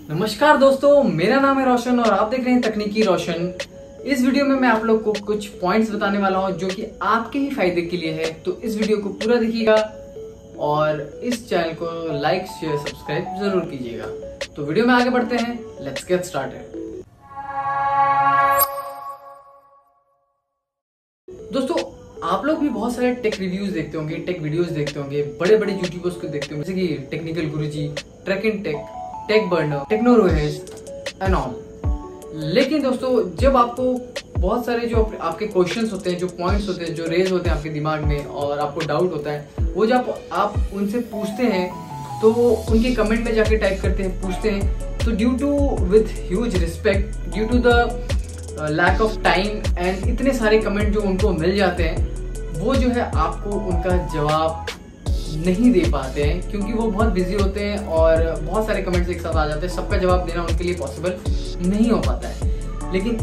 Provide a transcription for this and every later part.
नमस्कार दोस्तों, मेरा नाम है रोशन और आप देख रहे हैं तकनीकी रोशन। इस वीडियो में मैं आप लोग को कुछ पॉइंट्स बताने वाला हूं जो कि आपके ही फायदे के लिए है। तो इस वीडियो को पूरा देखिएगा और इस चैनल को लाइक शेयर सब्सक्राइब जरूर कीजिएगा। तो वीडियो में आगे बढ़ते हैं, लेट्स गेट स्टार्टेड। दोस्तों, आप लोग भी बहुत सारे टेक रिव्यूज देखते होंगे, टेक वीडियोस देखते होंगे, बड़े बड़े यूट्यूबर्स को देखते होंगे जैसे कि Technical Guruji, Trakin Tech, Tech Burner, Technoruhez and all. लेकिन दोस्तों, जब आपको बहुत सारे जो आपके क्वेश्चंस होते हैं, जो पॉइंट्स होते हैं, जो रेज होते हैं आपके दिमाग में और आपको डाउट होता है, वो जब आप उनसे पूछते हैं तो उनके कमेंट में जाके टाइप करते हैं, पूछते हैं, तो due to with huge respect, due to the lack of time and इतने सारे कमेंट जो उनको मिल जाते हैं, वो जो है आपको उनका जवाब नहीं दे पाते हैं क्योंकि वो बहुत बिजी होते हैं और बहुत सारे कमेंट्स एक साथ आ जाते हैं। सबका जवाब देना उनके लिए पॉसिबल नहीं हो पाता है। लेकिन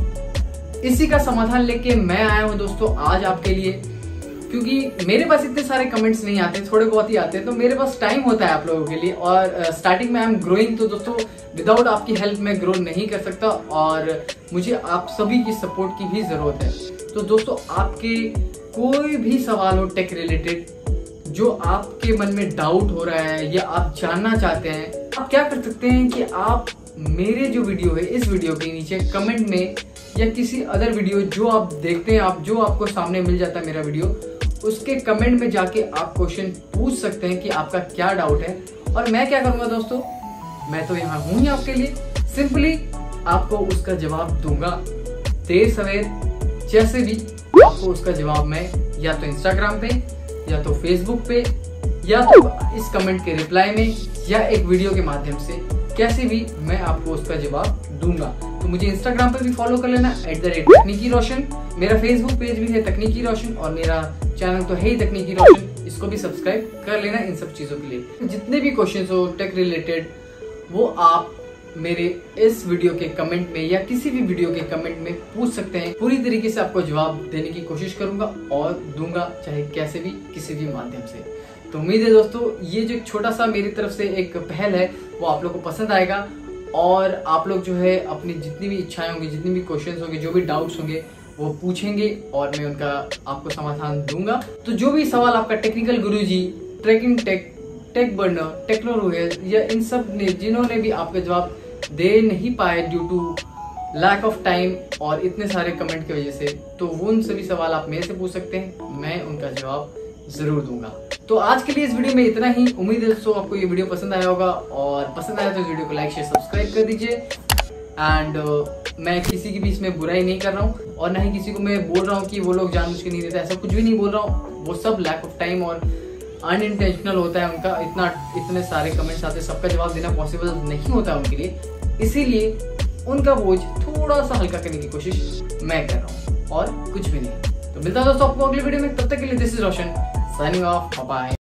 इसी का समाधान लेके मैं आया हूँ दोस्तों आज आपके लिए, क्योंकि मेरे पास इतने सारे कमेंट्स नहीं आते, थोड़े बहुत ही आते हैं, तो मेरे पास टाइम होता है आप लोगों के लिए। और स्टार्टिंग में आई एम ग्रोइंग, तो दोस्तों विदाउट आपकी हेल्प मैं ग्रो नहीं कर सकता और मुझे आप सभी की सपोर्ट की भी जरूरत है। तो दोस्तों, आपके कोई भी सवाल हो टेक रिलेटेड, जो आपके मन में डाउट हो रहा है या आप जानना चाहते हैं, आप क्या कर सकते हैं कि आप मेरे जो वीडियो है, इस वीडियो के नीचे कमेंट में या किसी अदर वीडियो जो आप देखते हैं, आप जो आपको सामने मिल जाता है मेरा वीडियो, उसके कमेंट में जाके आप क्वेश्चन पूछ सकते हैं कि आपका क्या डाउट है। और मैं क्या करूंगा दोस्तों, मैं तो यहाँ हूं ही आपके लिए, सिंपली आपको उसका जवाब दूंगा। देर सवेर जैसे भी आपको उसका जवाब मैं या तो इंस्टाग्राम पे या तो फेसबुक पे या तो इस कमेंट के रिप्लाई में या एक वीडियो के माध्यम से, कैसे भी मैं आपको उसका जवाब दूंगा। तो मुझे इंस्टाग्राम पे भी फॉलो कर लेना @तकनीकी रोशन, मेरा फेसबुक पेज भी है तकनीकी रोशन और मेरा चैनल तो है ही तकनीकी रोशन, इसको भी सब्सक्राइब कर लेना इन सब चीजों के लिए। जितने भी क्वेश्चंस हो टेक रिलेटेड, वो आप मेरे इस वीडियो के कमेंट में या किसी भी वीडियो के कमेंट में पूछ सकते हैं। पूरी तरीके से आपको जवाब देने की कोशिश करूंगा और दूंगा, चाहे कैसे भी किसी भी माध्यम से। तो उम्मीद है दोस्तों, ये जो छोटा सा मेरी तरफ से एक पहल है वो आप लोग को पसंद आएगा और आप लोग जो है अपनी जितनी भी इच्छाएं होंगी, जितनी भी क्वेश्चंस होंगे, जो भी डाउट्स होंगे, वो पूछेंगे और मैं उनका आपको समाधान दूंगा। तो जो भी सवाल आपका Technical Guruji, Trakin Tech, Tech Burner, Technoruhez या इन सब ने जिन्होंने भी आपके जवाब दे नहीं पाए due to lack of time और इतने सारे कमेंट की वजह से, तो वो उन सभी सवाल आप मेरे से पूछ सकते हैं, मैं उनका जवाब जरूर दूंगा। तो आज के लिए इस वीडियो में इतना ही। उम्मीद है दोस्तों आपको ये वीडियो पसंद आया होगा और पसंद आया तो इस वीडियो को लाइक शेयर सब्सक्राइब कर दीजिए। एंड मैं किसी की भी इसमें बुराई नहीं कर रहा हूँ और ना ही किसी को मैं बोल रहा हूँ कि वो लोग जानबूझ के नहीं देते, ऐसा कुछ भी नहीं बोल रहा हूँ। वो सब लैक ऑफ टाइम और अनइंटेंशनल होता है उनका, इतने सारे कमेंट्स आते हैं, सबका जवाब देना पॉसिबल नहीं होता है उनके लिए, इसीलिए उनका बोझ थोड़ा सा हल्का करने की कोशिश मैं कर रहा हूँ और कुछ भी नहीं। तो मिलता है दोस्तों आपको अगले वीडियो में, तब तक के लिए this is Roshan signing off, bye.